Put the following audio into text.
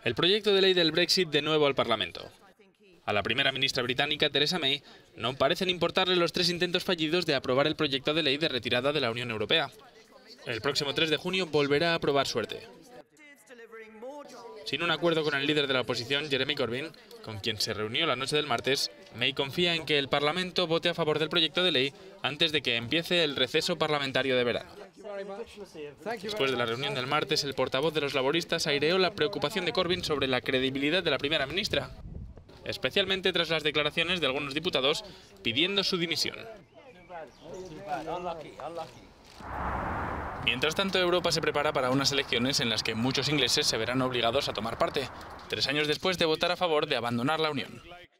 El proyecto de ley del Brexit de nuevo al Parlamento. A la primera ministra británica, Theresa May, no parecen importarle los 3 intentos fallidos de aprobar el proyecto de ley de retirada de la Unión Europea. El próximo 3 de junio volverá a probar suerte. Sin un acuerdo con el líder de la oposición, Jeremy Corbyn, con quien se reunió la noche del martes, May confía en que el Parlamento vote a favor del proyecto de ley antes de que empiece el receso parlamentario de verano. Después de la reunión del martes, el portavoz de los laboristas aireó la preocupación de Corbyn sobre la credibilidad de la primera ministra, especialmente tras las declaraciones de algunos diputados pidiendo su dimisión. Mientras tanto, Europa se prepara para unas elecciones en las que muchos ingleses se verán obligados a tomar parte, 3 años después de votar a favor de abandonar la Unión.